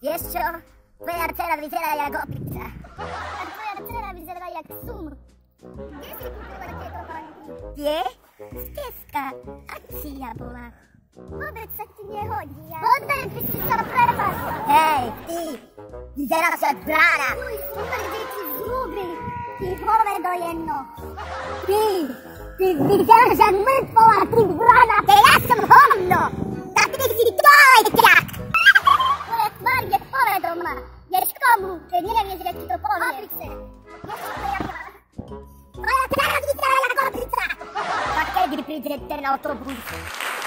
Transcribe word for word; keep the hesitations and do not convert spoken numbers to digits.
Vieš čo? Tvoja dcera vyzerá jak opica. A tvoja dcera vyzerá jak sum. Kde si kúpila tieto panty? Tie? Z Teska. Akcia bola. Vôbec sa ti nehodia. Vôbec by si sa prepasla. Hej, ty. Vyzeráš jak brána. Uj, super, kde ti zúby. Ty hovedo jedno. Ty. Ty vyzeráš jak mŕtvola, ty brána. Ty ja som hovno. Tak ty si dvojťak. Tvoja tvár je povedomá. Vieš komu? Keď nevieš, že ti to poviem. Opice. Tvoja dcera vyzerá jak opica. Tak kedy príde ten autobus?